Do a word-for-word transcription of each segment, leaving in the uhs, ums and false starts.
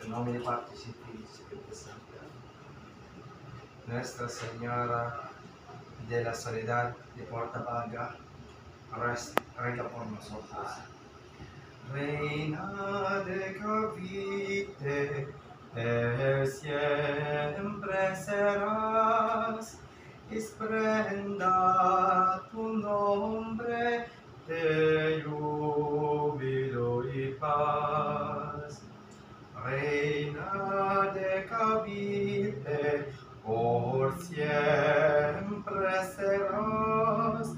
En nombre del Padre y del Espíritu Santo. Nuestra Señora de la Soledad de Porta Vaga, ruega por nosotros. Reina de Cavite, per siempre serás, esplenda tu nombre de júbilo y paz. Reina de Cavite, por siempre serás,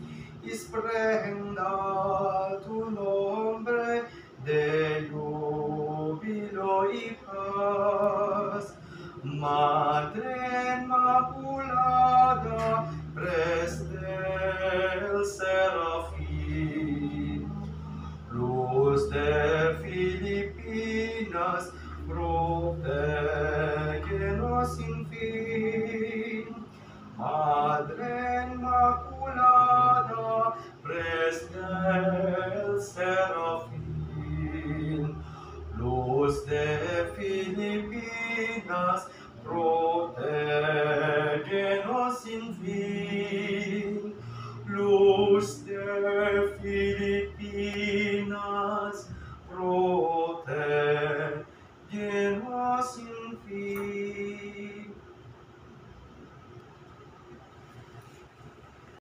esplenda tu nombre de júbilo y paz. Madre Inmaculada, preste el serafín, luz de Filipinas, protégenos sin fin. Madre